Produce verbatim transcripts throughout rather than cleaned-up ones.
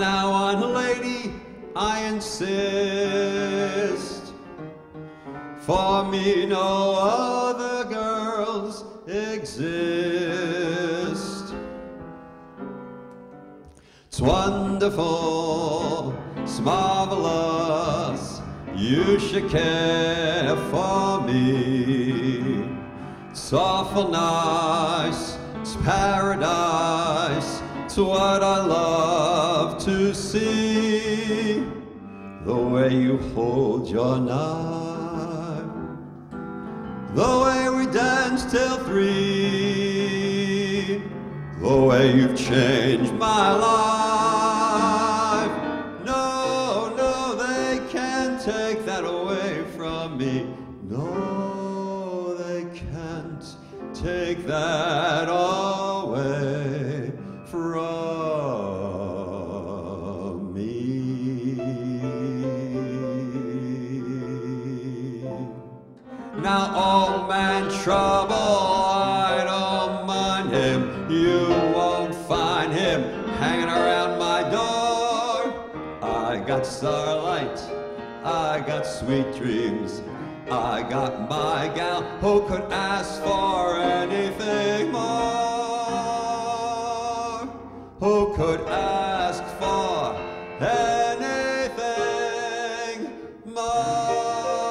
now on, lady, I insist. For me no other girls exist. It's wonderful, it's marvelous, you should care for me. It's awful nice, it's paradise, it's what I love to see. The way you hold your knife, the way we dance till three, the way you've changed my life. No, no, they can't take that away from me. No, they can't take that away from me. Now, old man Trouble, I don't mind him. You won't find him hanging around my door. I got starlight, I got sweet dreams, I got my gal who could ask for anything more. Who could ask for anything more?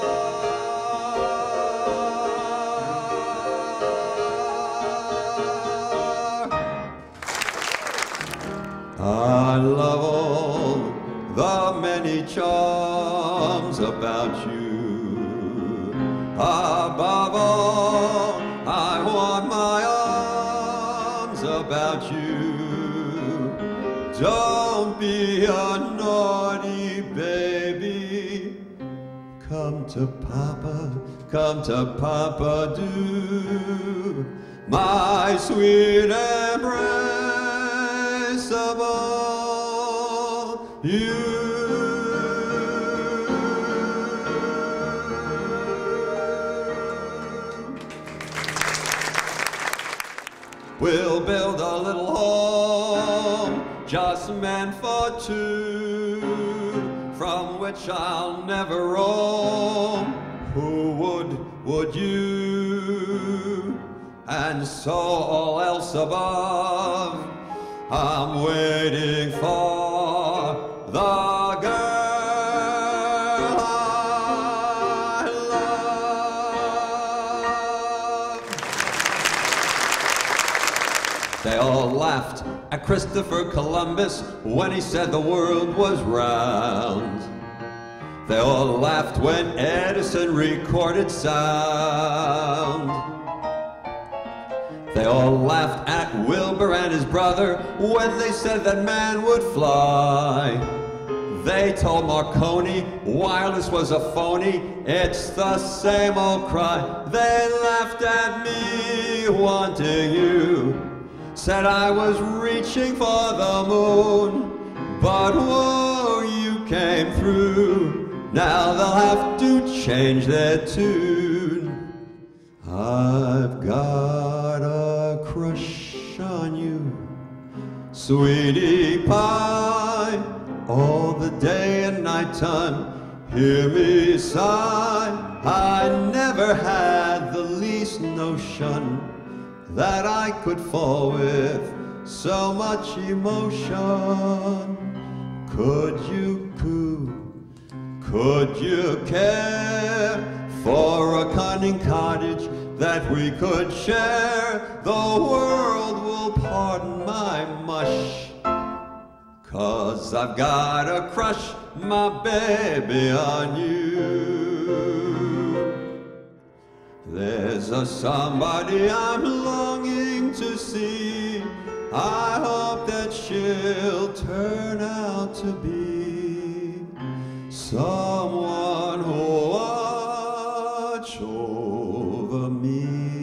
I love all the many charms about you. Above all, I want my arms about you. Don't be a naughty baby. Come to Papa, come to Papa, do my sweet embrace of all you. We'll build a little home just meant for two, from which I'll never roam. Who would, would you? And so all else above, I'm waiting for the girl I love. They all laughed at Christopher Columbus when he said the world was round. They all laughed when Edison recorded sound. They all laughed at Wilbur and his brother when they said that man would fly. They told Marconi wireless was a phony, it's the same old cry. They laughed at me wanting you, said I was reaching for the moon, but whoa, you came through. Now they'll have to change their tune. I've got a crush on you, sweetie pie, all the day and night time. Hear me sigh. I never had the least notion that I could fall with so much emotion. Could you coo? Could you care for a cunning cottage that we could share? The world will pardon my mush, 'cause I've got a crush, my baby, on you. There's a somebody I'm longing to see. I hope that she'll turn out to be someone who'll watch over me.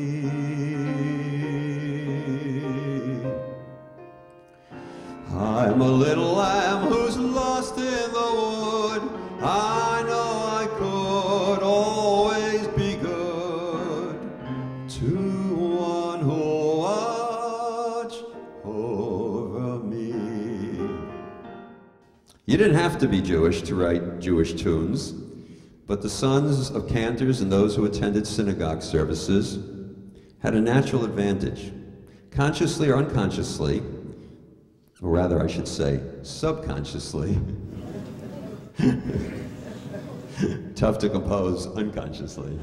I'm a little lamb who's lost in the wood. I know I could always be good to one who'll watch over me. You didn't have to be Jewish to write Jewish tunes, but the sons of cantors and those who attended synagogue services had a natural advantage. Consciously or unconsciously, or rather I should say subconsciously, tough to compose unconsciously.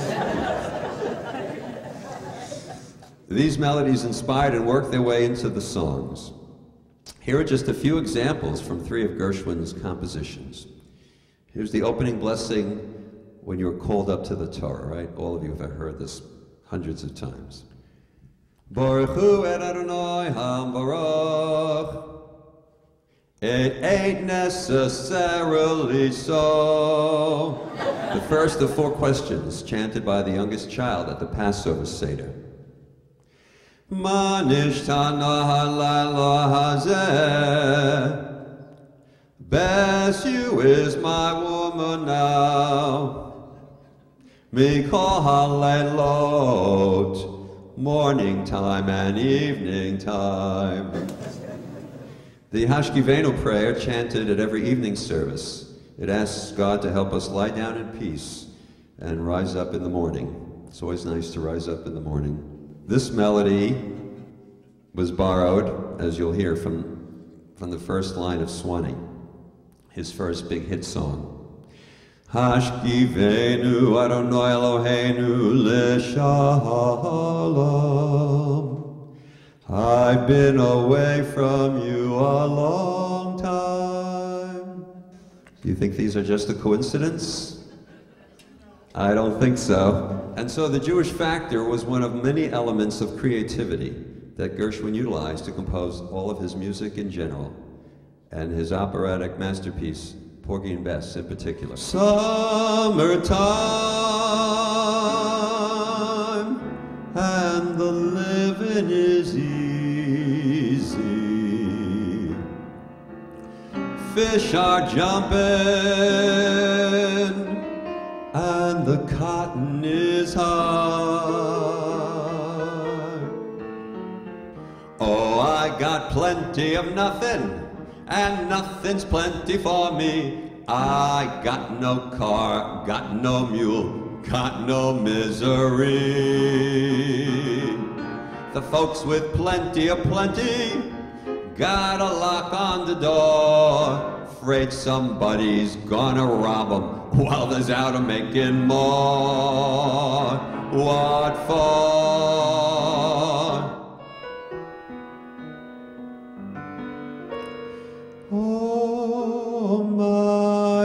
These melodies inspired and worked their way into the songs. Here are just a few examples from three of Gershwin's compositions. Here's the opening blessing when you're called up to the Torah, right? All of you have heard this hundreds of times. Baruch hu et Adonai HaMevorach. It ain't necessarily so. The first of four questions chanted by the youngest child at the Passover Seder. Ma nishtana halayla hazeh. Bess, you is my woman now. Mikol halaylot, morning time and evening time. The Hashkivenu prayer chanted at every evening service. It asks God to help us lie down in peace and rise up in the morning. It's always nice to rise up in the morning. This melody was borrowed, as you'll hear, from, from the first line of Swanee, his first big hit song. Hashkivenu Adonai Eloheinu l'shalom. I've been away from you a long time. Do you think these are just a coincidence? I don't think so. And so the Jewish factor was one of many elements of creativity that Gershwin utilized to compose all of his music in general, and his operatic masterpiece, Porgy and Bess, in particular. Summertime, and the living is easy. Fish are jumping, and the cotton is high. Oh, I got plenty of nothing, and nothing's plenty for me. I got no car, got no mule, got no misery. The folks with plenty of plenty got a lock on the door, afraid somebody's gonna rob them while there's out of making more. What for? Oh, my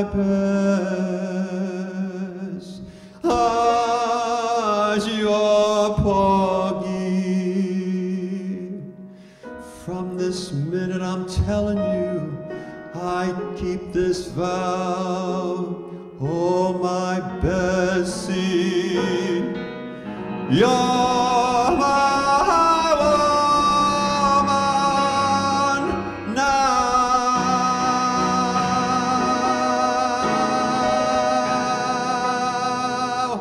best, as your Porgy. From this minute I'm telling you, I keep this vow. Oh, my Bessie, you're my woman now.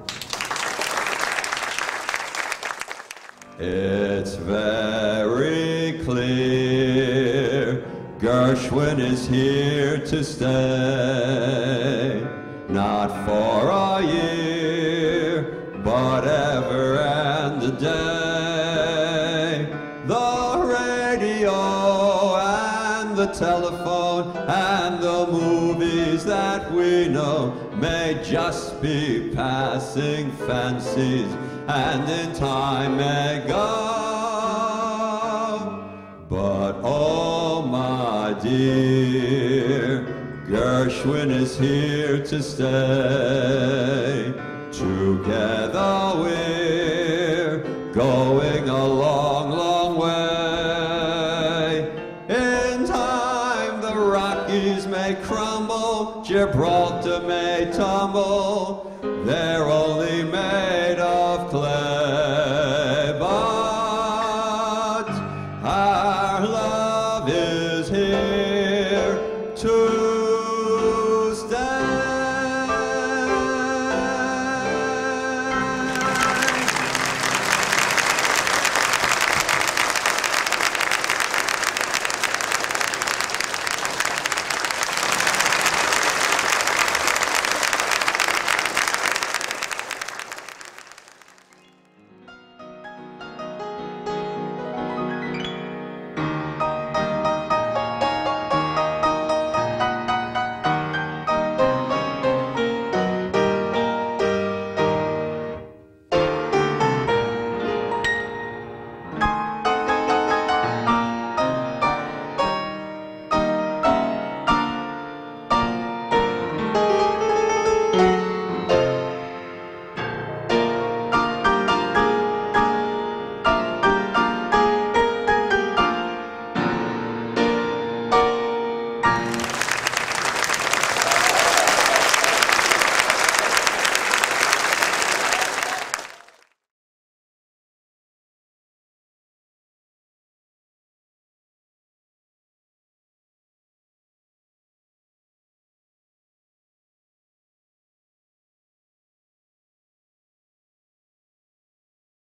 It's very clear Gershwin is here to stay, not for a year, but ever and a day. The radio and the telephone and the movies that we know may just be passing fancies, and in time may go. But oh, my dear, Gershwin is here to stay. Together we're going a long, long way. In time the Rockies may crumble, Gibraltar may tumble, they're only made of clay. But our love is here to